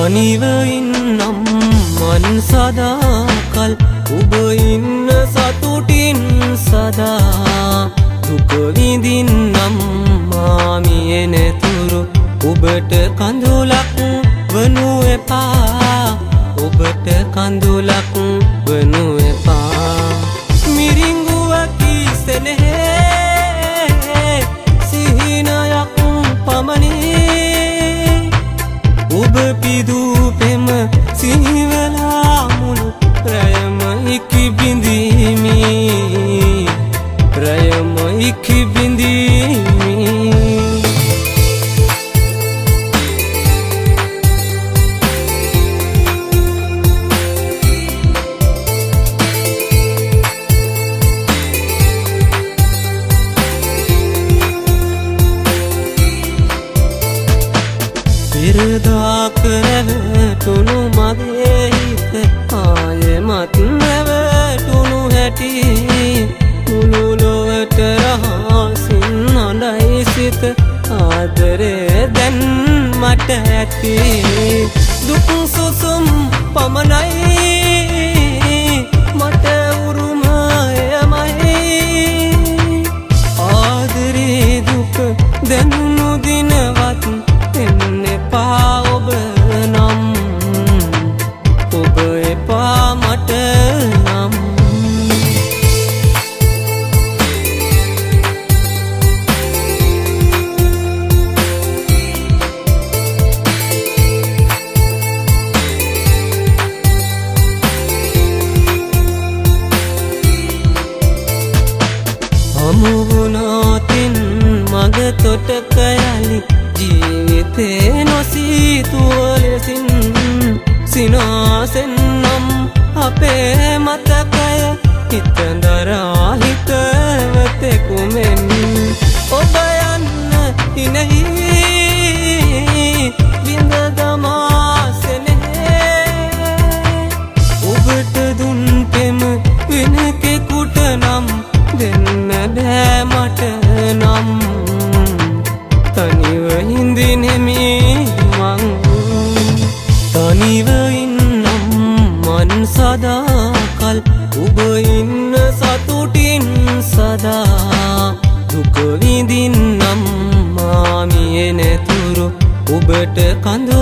තනිව ඉන්නම් මන් සදාකල් ඔබ ඉන්න සතුටින් සදා දුක විඳින්නම් මාමියේ නැතුරු ඔබට කඳුලක් වනු එපා ඔබට කඳුලක් වනු එපා මිරිඟුවක් ඉසෙනෙහි සිහිනයක් පමණි ඔබ පිදූ පෙම සිහිවලා මුළු ප්‍රයම ඉකි බිඳීමි ප්‍රයම ඉකි බිඳීමි පෙරදාක රැවටුණු මගේ හිත ආයෙමත් නැවටුණු හැටි මුළු ලොවට රහසින් අඬයි සිත ආදරේ දැන් මට ඇති දුක් සුසුම් පමණයි මට උරුම එයමයි ආදරේ දුක දැනුණු දිනවත් එන්න එපා ඔබ නම් ඔබ එපා මට නම් හමු වුණාතින් මග තොටක යලි ජීවිතේ නොසීතුව ලෙසින් සිනාසෙන් නම් අපේ මතකය හිතදරා හිතවතෙකු මෙන් ඔබ යන්න හිනෙහි බිඳ දමා සෙනෙහේ ඔබට දුන් පෙම වෙන කෙකුට නම් දෙන්න බෑ මට නම් තනිව හිඳිනෙමි මං තනිව ඉන්නම් මන් සදාකල් ඔබ ඉන්න සතුටින් සදා දුක විඳින්නම් මාමියේ නැතුරු ඔබට කඳ